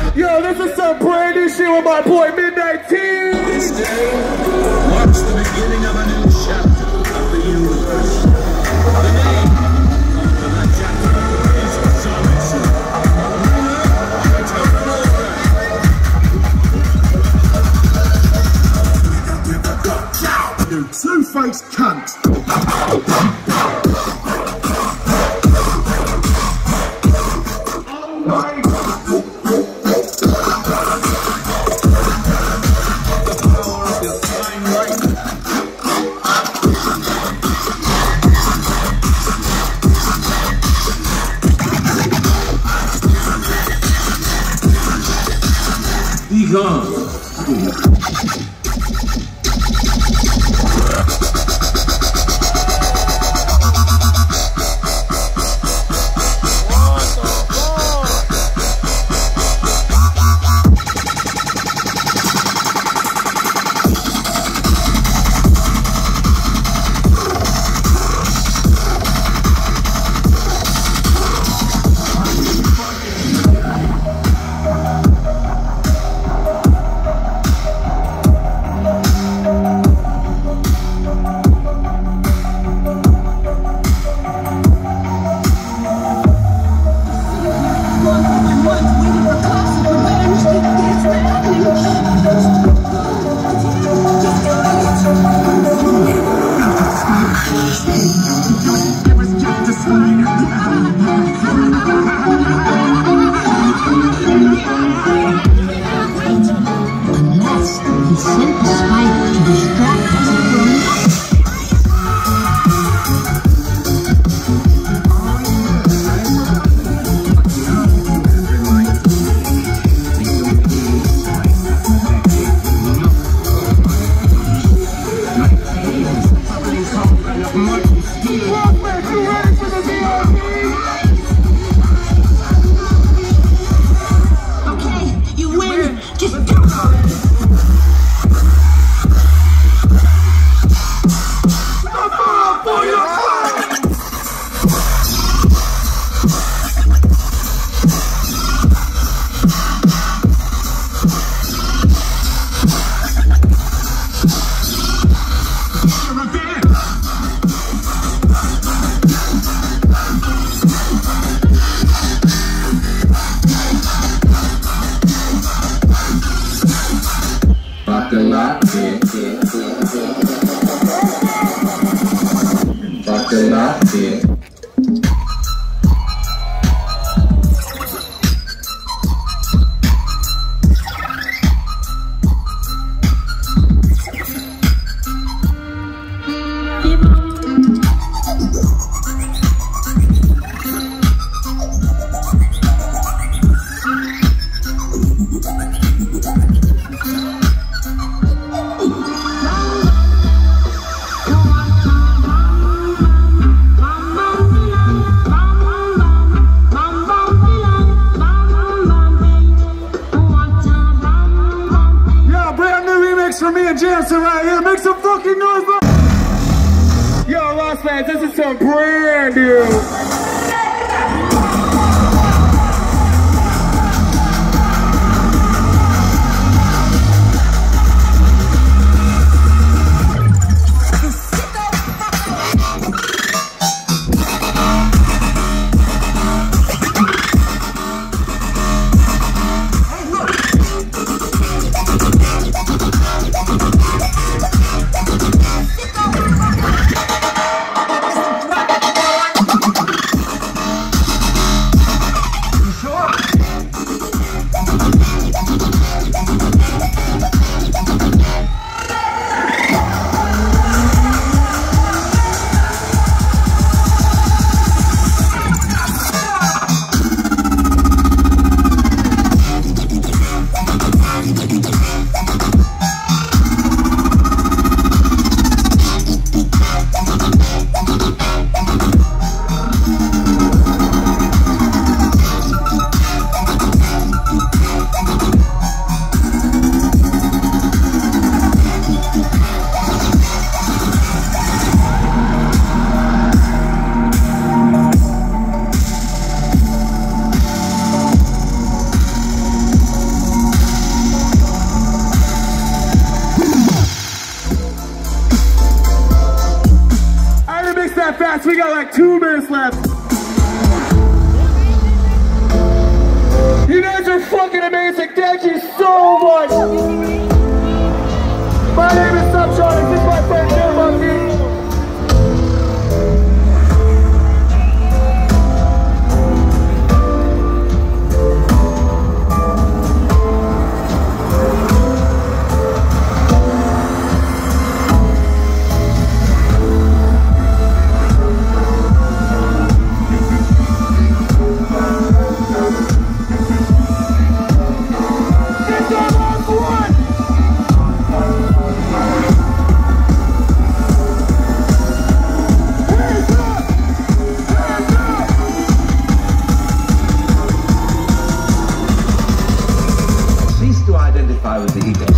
Yo, this is some brand new shit with my boy Midnight Team. This day marks the beginning of a new chapter of the universe. The name of that chapter is Subtronics Dirt Monkey. You two-faced cunt. Be gone. For me and Jansen right here, make some fucking noise, bro. Yo, Lost fans, this is some brand new. We got like 2 minutes left. You guys are fucking amazing. Thank you so much. My name is Subtronics. This is my friend Dirt Monkey. With the ego.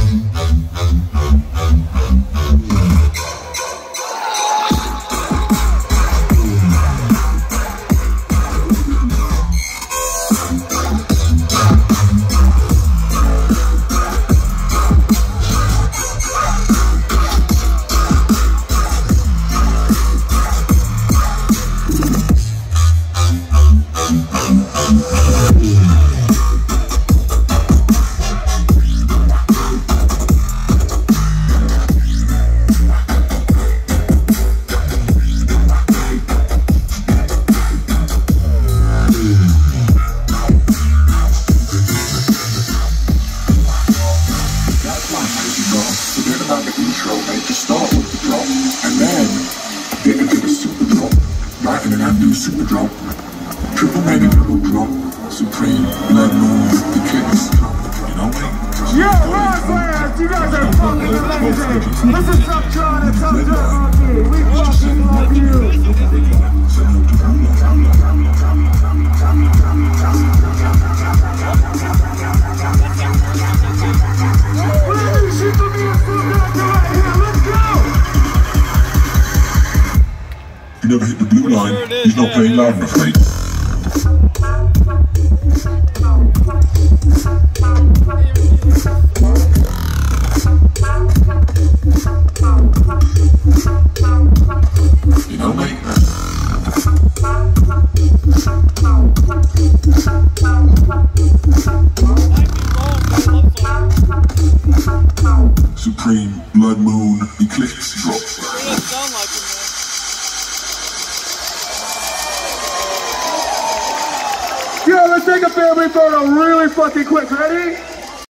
Super drop, triple mega triple drop, supreme blood moon, the kicks, you know me? Yeah, rock fans, you guys are fucking amazing. This is Subtronics Dirt Monkey. We fucking love you. Please shoot the music right here. Let's go. You never hit the blue line, he's not playing loud enough, mate. You know, mate. Supreme blood moon eclipse drop. Yeah, let's take a family photo really fucking quick. Ready?